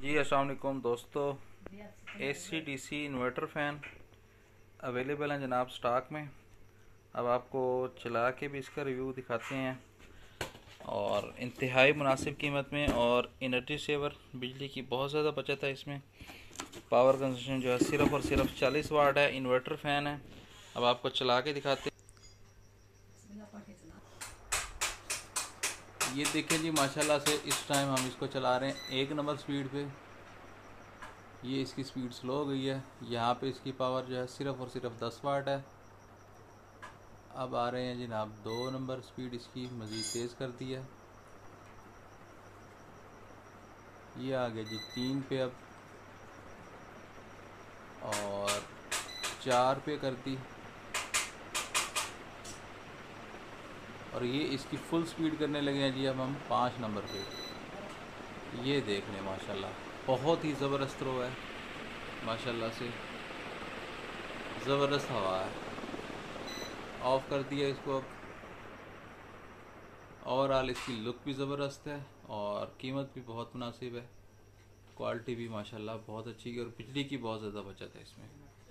जी अस्सलाम वालेकुम दोस्तों, AC/DC इन्वर्टर फ़ैन अवेलेबल हैं जनाब स्टॉक में। अब आपको चला के भी इसका रिव्यू दिखाते हैं और इंतहाई मुनासिब कीमत में और एनर्जी सेवर, बिजली की बहुत ज़्यादा बचत है इसमें। पावर कंजप्शन जो है सिर्फ़ और सिर्फ 40 वाट है। इन्वर्टर फ़ैन है। अब आपको चला के दिखाते हैं। ये देखें जी, माशाल्लाह से इस टाइम हम इसको चला रहे हैं 1 नंबर स्पीड पे। ये इसकी स्पीड स्लो हो गई है। यहाँ पे इसकी पावर जो है सिर्फ़ और सिर्फ 10 वाट है। अब आ रहे हैं जनाब 2 नंबर स्पीड, इसकी मज़ीद तेज़ कर दी है। ये आ गया जी 3 पे अब, और 4 पे कर दी, और ये इसकी फुल स्पीड करने लगे हैं जी अब हम 5 नंबर पे। ये देख लें माशाल्लाह, बहुत ही ज़बरदस्त रो है माशाल्लाह से, ज़बरदस्त हवा है। ऑफ़ कर दिया इसको अब। ओवरऑल इसकी लुक भी ज़बरदस्त है और कीमत भी बहुत मुनासिब है। क्वालिटी भी माशाल्लाह बहुत अच्छी है और बिजली की बहुत ज़्यादा बचत है इसमें।